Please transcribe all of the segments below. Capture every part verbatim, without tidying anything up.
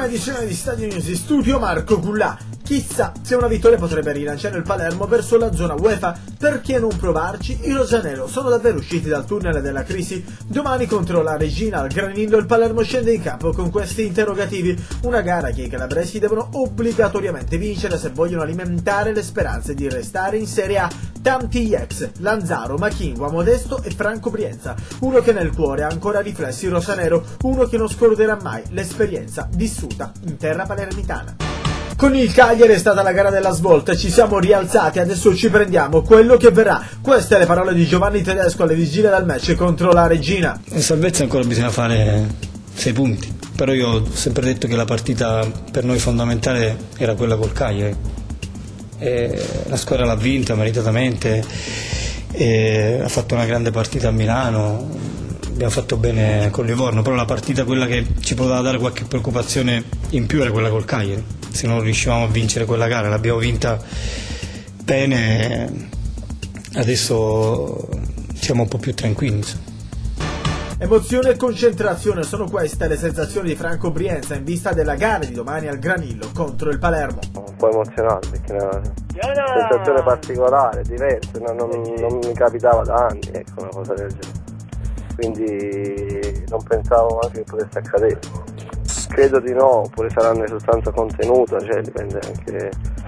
Nuovissima edizione di Stadio News in studio, Marco Cullà. Chissà se una vittoria potrebbe rilanciare il Palermo verso la zona UEFA, perché non provarci? I rosanero sono davvero usciti dal tunnel della crisi? Domani contro la Regina al Granillo il Palermo scende in campo con questi interrogativi, una gara che i calabresi devono obbligatoriamente vincere se vogliono alimentare le speranze di restare in Serie A. Tanti gli ex, Lanzaro, Machinua, Modesto e Franco Brienza, uno che nel cuore ha ancora riflessi rosanero, uno che non scorderà mai l'esperienza vissuta in terra palermitana. Con il Cagliari è stata la gara della svolta, ci siamo rialzati, adesso ci prendiamo quello che verrà. Queste le parole di Giovanni Tedesco alle vigilie del match contro la Regina. In salvezza ancora bisogna fare sei punti, però io ho sempre detto che la partita per noi fondamentale era quella col Cagliari. E la squadra l'ha vinta meritatamente, e ha fatto una grande partita a Milano, abbiamo fatto bene con Livorno, però la partita quella che ci poteva dare qualche preoccupazione in più era quella col Cagliari. Se non riuscivamo a vincere quella gara, l'abbiamo vinta bene, adesso siamo un po' più tranquilli. Emozione e concentrazione sono queste le sensazioni di Franco Brienza in vista della gara di domani al Granillo contro il Palermo. Un po' emozionante perché è una sensazione particolare, diversa, non, non, non mi capitava da anni, ecco, una cosa del genere. Quindi non pensavo anche che potesse accadere. Credo di no, oppure saranno soltanto contenuta, cioè dipende anche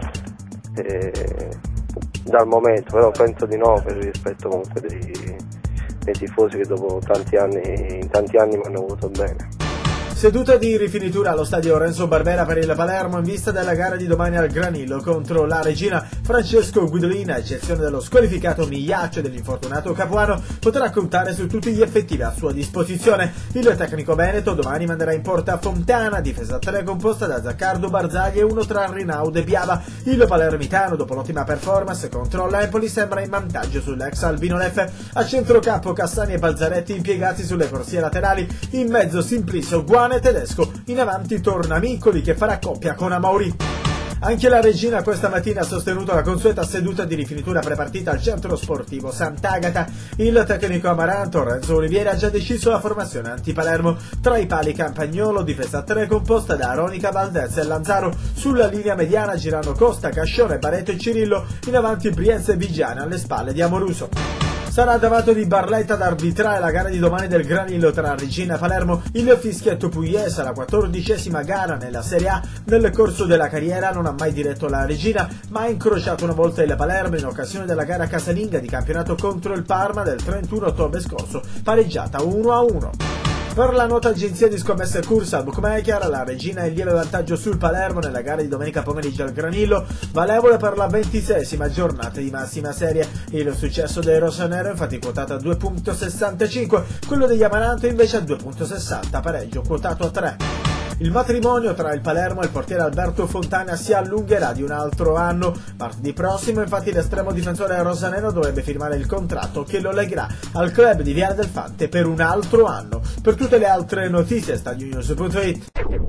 eh, dal momento, però penso di no per il rispetto comunque dei, dei tifosi che dopo tanti anni, in tanti anni mi hanno voluto bene. Seduta di rifinitura allo stadio Renzo Barbera per il Palermo in vista della gara di domani al Granillo contro la Regina. Francesco Guidolin, a eccezione dello squalificato Migliaccio e dell'infortunato Capuano, potrà contare su tutti gli effettivi a sua disposizione. Il tecnico veneto domani manderà in porta Fontana, difesa tre composta da Zaccardo, Barzagli e uno tra Rinaudo e Biava. Il palermitano, dopo l'ottima performance contro l'Empoli, sembra in vantaggio sull'ex Albino Leffe. A centrocampo Cassani e Balzaretti impiegati sulle corsie laterali, in mezzo Simplicio, Guano e Tedesco, in avanti torna Miccoli che farà coppia con Amauri. Anche la Regina questa mattina ha sostenuto la consueta seduta di rifinitura prepartita al centro sportivo Sant'Agata. Il tecnico amaranto Renzo Olivieri ha già deciso la formazione anti-Palermo. Tra i pali Campagnolo, difesa tre composta da Aronica, Valdez e Lanzaro. Sulla linea mediana girano Costa, Cascione, Barreto e Cirillo, in avanti Brienza e Vigiana alle spalle di Amoruso. Sarà davanti di Barletta ad arbitrare la gara di domani del Granillo tra Regina e Palermo. Il fischietto pugliese, la quattordicesima gara nella Serie A. Nel corso della carriera non ha mai diretto la Regina, ma ha incrociato una volta il Palermo in occasione della gara casalinga di campionato contro il Parma del trentuno ottobre scorso, pareggiata uno a uno. Per la nota agenzia di scommesse Cursa al Bookmaker, la Regina è in lieve vantaggio sul Palermo nella gara di domenica pomeriggio al Granillo, valevole per la ventiseiesima giornata di massima serie. Il successo dei rosanero è infatti quotato a due virgola sessantacinque, quello degli Amaranto invece a due virgola sessanta, pareggio quotato a tre. Il matrimonio tra il Palermo e il portiere Alberto Fontana si allungherà di un altro anno. Martedì prossimo, infatti, l'estremo difensore rosanero dovrebbe firmare il contratto che lo legherà al club di Viale del Fante per un altro anno. Per tutte le altre notizie, stadionews punto it.